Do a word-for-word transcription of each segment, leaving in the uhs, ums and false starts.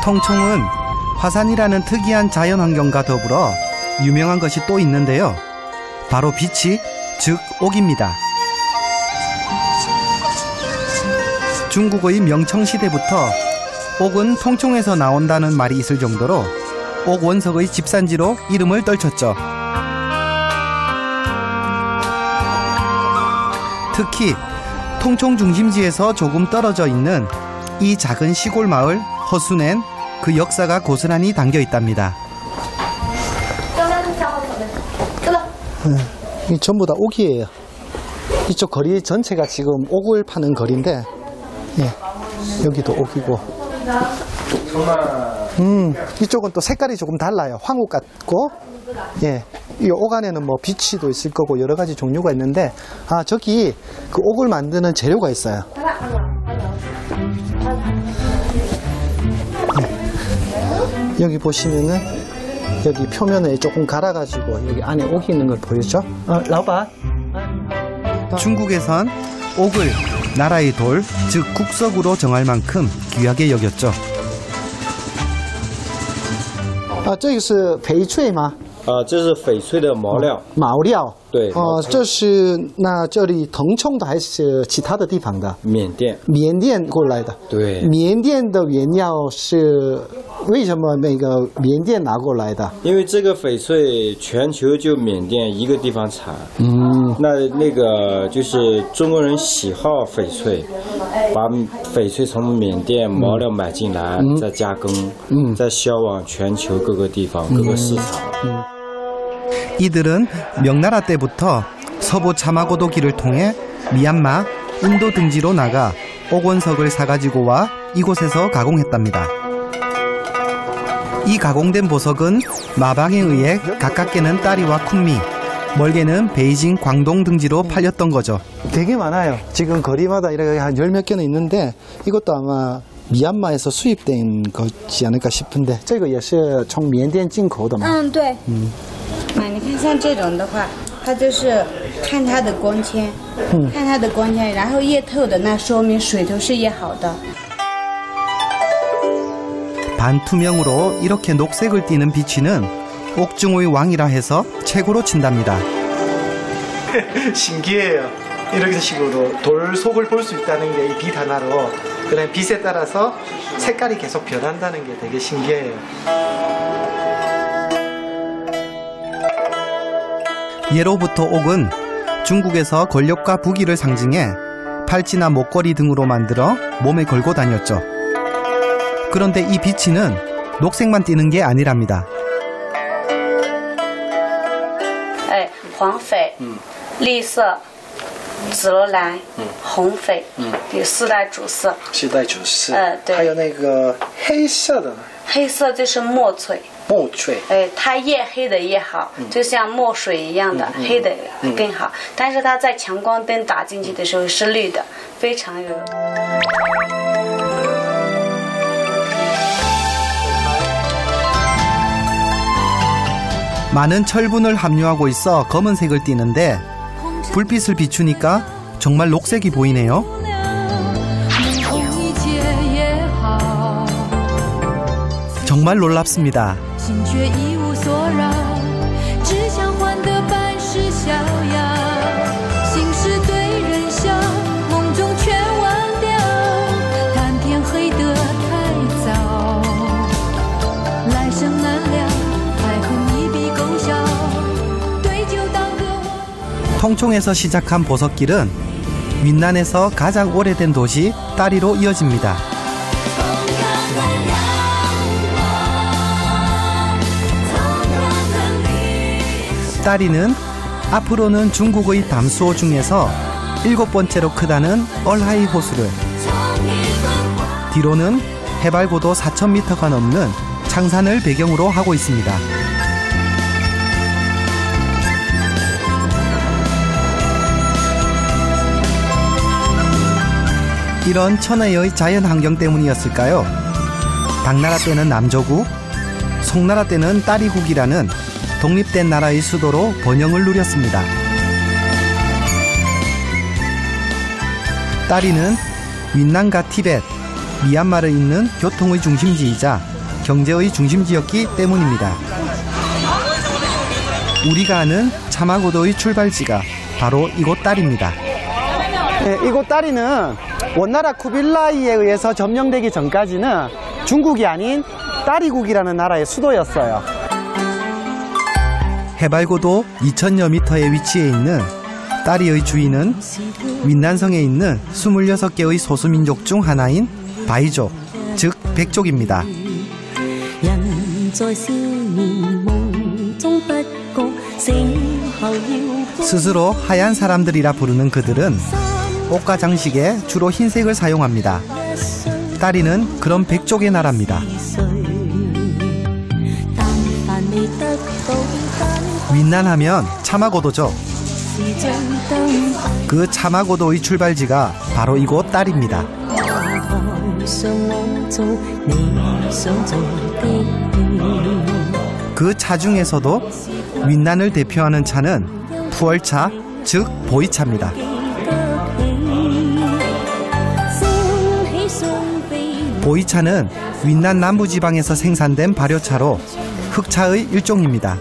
통총은 화산이라는 특이한 자연환경과 더불어 유명한 것이 또 있는데요. 바로 비치, 즉 옥입니다. 중국의 명청시대부터 옥은 통총에서 나온다는 말이 있을 정도로 옥 원석의 집산지로 이름을 떨쳤죠. 특히 통총 중심지에서 조금 떨어져 있는 이 작은 시골 마을 허순엔 그 역사가 고스란히 담겨 있답니다. 이 전부 다 옥이에요. 이쪽 거리 전체가 지금 옥을 파는 거리인데, 예, 여기도 옥이고. 음, 이쪽은 또 색깔이 조금 달라요. 황옥 같고, 예, 이 옥 안에는 뭐 비치도 있을 거고 여러 가지 종류가 있는데, 아, 저기 그 옥을 만드는 재료가 있어요. 네. 여기 보시면은 여기 표면을 조금 갈아가지고 여기 안에 옥이 있는 걸 보이죠? 어, 라오반. 중국에선 옥을 나라의 돌, 즉 국석으로 정할 만큼 귀하게 여겼죠. 아, 这个是翡翠吗？ 啊，这是翡翠的毛料。 毛料。 对。 哦，这是那这里腾冲的还是其他的地方的？ 缅甸。 缅甸过来的。 对。 缅甸的原料是为什么那个缅甸拿过来的？ 因为这个翡翠全球就缅甸一个地方产。 嗯。 那那个就是中国人喜好翡翠，把翡翠从缅甸毛料买进来，嗯、再加工，嗯，再销往全球各个地方、嗯、各个市场。嗯。 이들은 명나라 때부터 서부 차마고도길을 통해 미얀마, 인도 등지로 나가 옥원석을 사가지고 와 이곳에서 가공했답니다. 이 가공된 보석은 마방에 의해 가깝게는 따리와 쿤미, 멀게는 베이징, 광동 등지로 팔렸던 거죠. 되게 많아요. 지금 거리마다 이렇게 한 열 몇 개는 있는데 이것도 아마 미얀마에서 수입된 거지 않을까 싶은데 这个也是从缅甸进口的吗？ 嗯，对。嗯。 啊，你看像这种的话，它就是看它的光纤，嗯、看它的光纤，然后越透的那说明水头是越好的。 반투명으로 이렇게 녹색을 띠는 비치는 옥중의 왕이라 해서 최고로 친답니다. 신기해요. 이런 식으로 돌 속을 볼 수 있다는 게 이 빛 하나로 그냥 빛에 따라서 색깔이 계속 변한다는 게 되게 신기해요. 예로부터 옥은 중국에서 권력과 부귀를 상징해 팔찌나 목걸이 등으로 만들어 몸에 걸고 다녔죠. 그런데 이 비치는 녹색만 띠는 게 아니랍니다. 哎，黄翡、绿色、紫罗兰、红翡，有四大主色。 四大主色。 呃，对。 还有那个黑色的。 黑色就是墨翠。 墨翠， 哎，它越黑的越好，嗯、就像墨水一样的，嗯、黑的更好。嗯、但是它在强光灯打进去的时候是绿的，非常有。 많은 철분을 함유하고 있어 검은색을 띠는데 불빛을 비추니까 정말 녹색이 보이네요. 정말 놀랍습니다. 통총에서 시작한 보석길은 윈난에서 가장 오래된 도시 따리로 이어집니다. 따리는 앞으로는 중국의 담수호 중에서 일곱 번째로 크다는 얼하이 호수를, 뒤로는 해발고도 사천 미터가 넘는 창산을 배경으로 하고 있습니다. 이런 천혜의 자연환경 때문이었을까요? 당나라 때는 남조국, 송나라 때는 따리국이라는 독립된 나라의 수도로 번영을 누렸습니다. 따리는 윈난과 티벳, 미얀마를 잇는 교통의 중심지이자 경제의 중심지였기 때문입니다. 우리가 아는 차마고도의 출발지가 바로 이곳 딸입니다. 네, 이곳 딸이는 원나라 쿠빌라이에 의해서 점령되기 전까지는 중국이 아닌 따리국이라는 나라의 수도였어요. 해발고도 이천여 미터의 위치에 있는 따리의 주인은 윈난성에 있는 스물여섯 개의 소수민족 중 하나인 바이족, 즉 백족입니다. 스스로 하얀 사람들이라 부르는 그들은 옷과 장식에 주로 흰색을 사용합니다. 따리는 그런 백족의 나라입니다. 윈난하면 차마고도죠. 그 차마고도의 출발지가 바로 이곳 딸입니다. 그 차 중에서도 윈난을 대표하는 차는 푸얼차, 즉 보이차입니다. 보이차는 윈난 남부지방에서 생산된 발효차로 흑차의 일종입니다.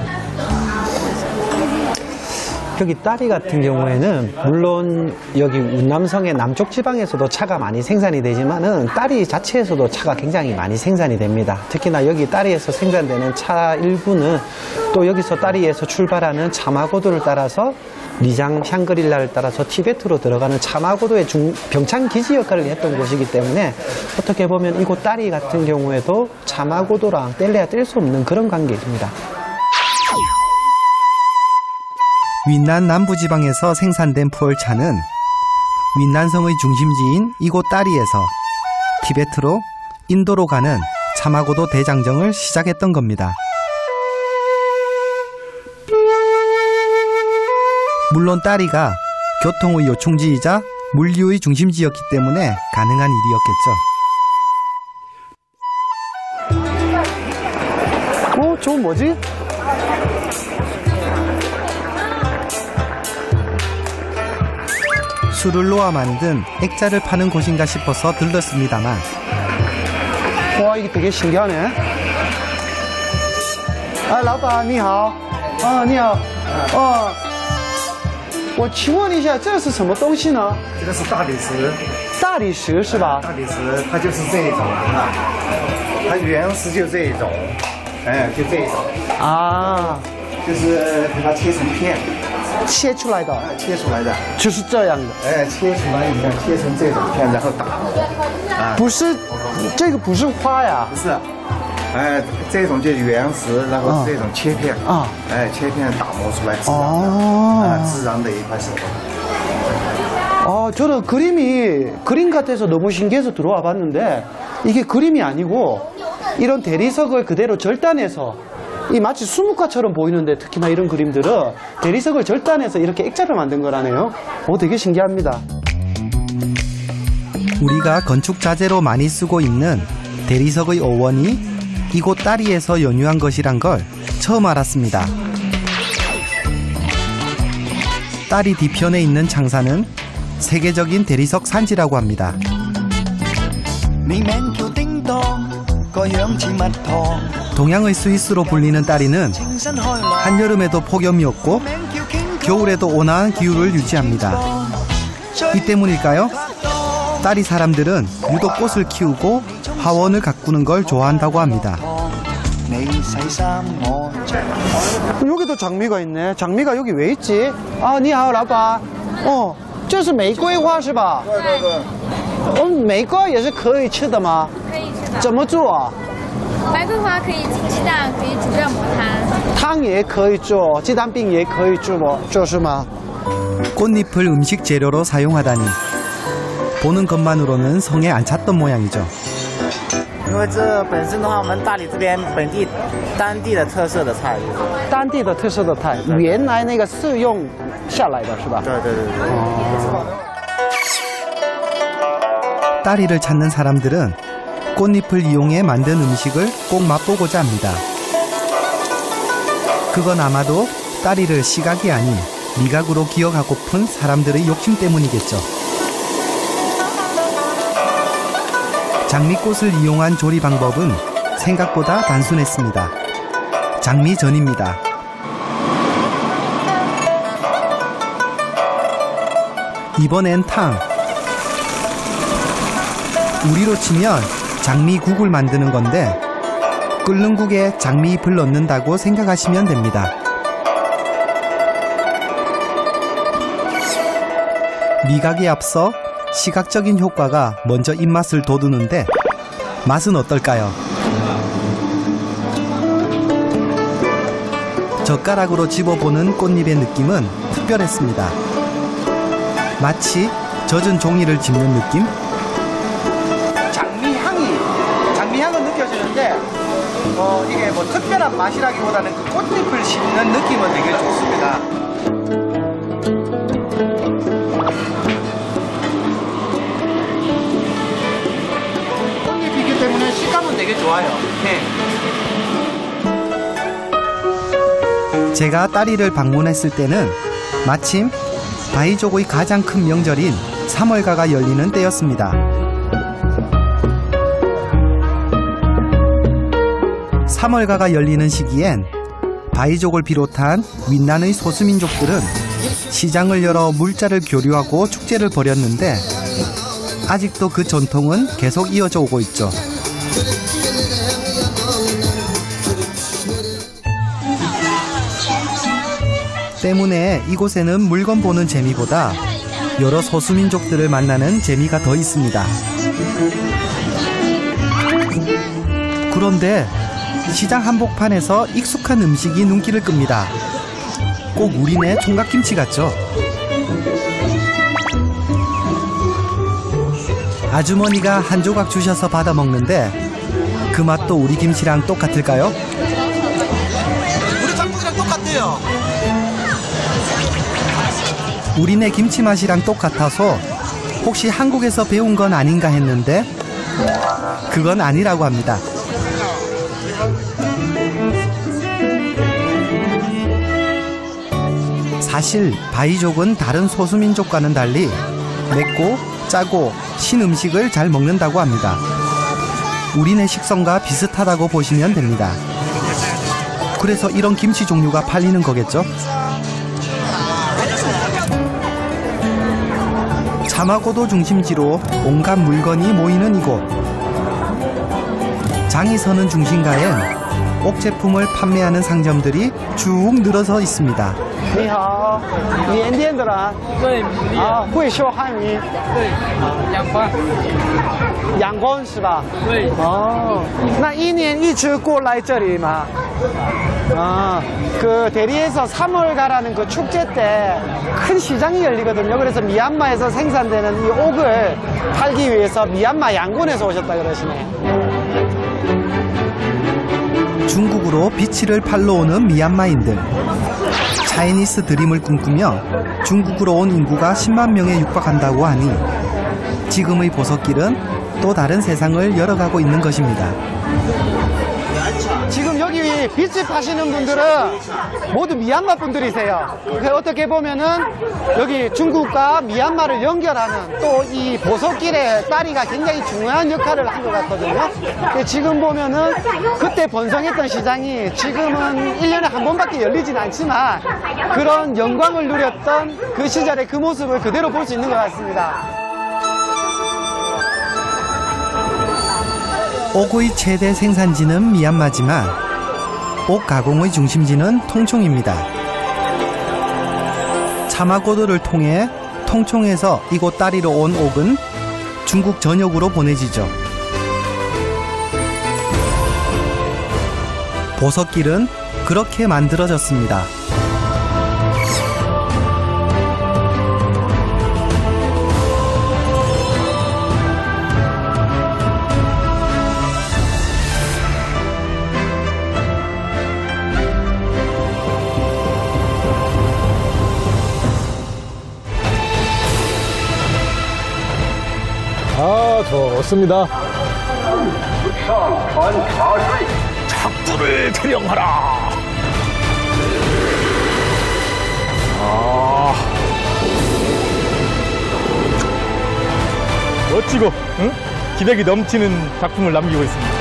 여기 따리 같은 경우에는 물론 여기 운남성의 남쪽 지방에서도 차가 많이 생산이 되지만은 따리 자체에서도 차가 굉장히 많이 생산이 됩니다. 특히나 여기 따리에서 생산되는 차 일부는 또 여기서 따리에서 출발하는 차마고도를 따라서 리장 샹그릴라를 따라서 티베트로 들어가는 차마고도의 중, 병창 기지 역할을 했던 곳이기 때문에 어떻게 보면 이곳 따리 같은 경우에도 차마고도랑 뗄래야 뗄 수 없는 그런 관계입니다. 윈난 남부지방에서 생산된 푸얼차는 윈난성의 중심지인 이곳 따리에서 티베트로 인도로 가는 차마고도 대장정을 시작했던 겁니다. 물론 따리가 교통의 요충지이자 물류의 중심지였기 때문에 가능한 일이었겠죠. 어, 저건 뭐지? 술을 놓아 만든 액자를 파는 곳인가 싶어서 들렀습니다만 와, 이게 되게 신기하네. 아, 老板你好. 아, 你好. 어, 我请问一下这是什么东西呢？ 这个是大理石， 大理石是吧？ 大理石它就是这一种啊，它原石就这一种，哎，就这一种， 啊， 就是把它切成片， 切出来的， 切出来的， 就是这样的。 哎，切出来以后切成这种片，然后打磨，啊， 不是，这个不是花呀。 不是，哎，这种就是原石，然后这种切片， 啊， 哎，切片打磨出来，自然的， 哦， 啊，自然的一块石头。 아, 저는 그림이 그림 같아서 너무 신기해서 들어와 봤는데 이게 그림이 아니고 이런 대리석을 그대로 절단해서 이 마치 수묵화처럼 보이는데 특히나 이런 그림들은 대리석을 절단해서 이렇게 액자를 만든 거라네요. 오, 되게 신기합니다. 우리가 건축 자재로 많이 쓰고 있는 대리석의 어원이 이곳 따리에서 연유한 것이란 걸 처음 알았습니다. 따리 뒤편에 있는 창사는 세계적인 대리석 산지라고 합니다. 동양의 스위스로 불리는 따리는 한여름에도 폭염이 없고 겨울에도 온화한 기후를 유지합니다. 이 때문일까요? 따리 사람들은 유독 꽃을 키우고 화원을 가꾸는 걸 좋아한다고 합니다. 여기도 장미가 있네. 장미가 여기 왜 있지? 아, 你好老板. 어, 这是玫瑰花是吧？对对对。我们玫瑰也是可以吃的吗？ 可以吃的。 怎么做啊？ 玫瑰花可以煮鸡蛋，可以煮热抹汤。 汤也可以做，鸡蛋饼也可以做，做是吗？ 꽃잎을 음식 재료로 사용하다니 보는 것만으로는 성에 안 찼던 모양이죠. 因为这本身的话，我们大理这边本地当地的特色的菜， 当地的特色的菜，原来那个是用下来的是吧？ 对对对对。 따리를 찾는 사람들은 꽃잎을 이용해 만든 음식을 꼭 맛보고자 합니다. 그건 아마도 따리를 시각이 아닌 미각으로 기억하고픈 사람들의 욕심 때문이겠죠. 장미꽃을 이용한 조리 방법은 생각보다 단순했습니다. 장미전입니다. 이번엔 탕. 우리로 치면 장미국을 만드는 건데 끓는 국에 장미잎을 넣는다고 생각하시면 됩니다. 미각에 앞서 시각적인 효과가 먼저 입맛을 돋우는데 맛은 어떨까요? 젓가락으로 집어보는 꽃잎의 느낌은 특별했습니다. 마치 젖은 종이를 짚는 느낌? 장미향이, 장미향은 느껴지는데 어, 이게 뭐 특별한 맛이라기보다는 그 꽃잎을 씹는 느낌은 되게 좋습니다. 꽃잎이 있기 때문에 식감은 되게 좋아요. 네. 제가 딸이를 방문했을 때는 마침 바이족의 가장 큰 명절인 삼월가가 열리는 때였습니다. 삼월가가 열리는 시기엔 바이족을 비롯한 윈난의 소수민족들은 시장을 열어 물자를 교류하고 축제를 벌였는데 아직도 그 전통은 계속 이어져 오고 있죠. 때문에 이곳에는 물건 보는 재미보다 여러 소수민족들을 만나는 재미가 더 있습니다. 그런데 시장 한복판에서 익숙한 음식이 눈길을 끕니다. 꼭 우리네 총각김치 같죠? 아주머니가 한 조각 주셔서 받아 먹는데 그 맛도 우리 김치랑 똑같을까요? 우리 짬뽕이랑 똑같대요. 우리네 김치 맛이랑 똑같아서 혹시 한국에서 배운 건 아닌가 했는데 그건 아니라고 합니다. 사실 바이족은 다른 소수민족과는 달리 맵고 짜고 신 음식을 잘 먹는다고 합니다. 우리네 식성과 비슷하다고 보시면 됩니다. 그래서 이런 김치 종류가 팔리는 거겠죠? 사마고도 중심지로 온갖 물건이 모이는 이곳. 장이 서는 중심가엔 옥 제품을 판매하는 상점들이 쭉 늘어서 있습니다. 你好，缅甸的人。 对， 啊，会说汉语。 对，阳光。 阳光是吧？ 对。 哦，那一年一次过来这里吗？아, 그 대리에서 삼월가라는 그 축제 때 큰 시장이 열리거든요. 그래서 미얀마에서 생산되는 이 옥을 팔기 위해서 미얀마 양곤에서 오셨다 그러시네. 중국으로 비치를 팔러 오는 미얀마인들. 차이니스 드림을 꿈꾸며 중국으로 온 인구가 십만 명에 육박한다고 하니 지금의 보석길은 또 다른 세상을 열어가고 있는 것입니다. 지금 여기 빛집 하시는 분들은 모두 미얀마 분들이세요. 어떻게 보면은 여기 중국과 미얀마를 연결하는 또 이 보석길의 다리가 굉장히 중요한 역할을 한 것 같거든요. 지금 보면은 그때 번성했던 시장이 지금은 일 년에 한 번밖에 열리진 않지만 그런 영광을 누렸던 그 시절의 그 모습을 그대로 볼 수 있는 것 같습니다. 옥의 최대 생산지는 미얀마지만 옥 가공의 중심지는 통총입니다. 차마고도를 통해 통총에서 이곳 다리로 온 옥은 중국 전역으로 보내지죠. 보석길은 그렇게 만들어졌습니다. 아, 좋습니다. 작두를 태령하라. 아, 멋지고, 응? 기백이 넘치는 작품을 남기고 있습니다.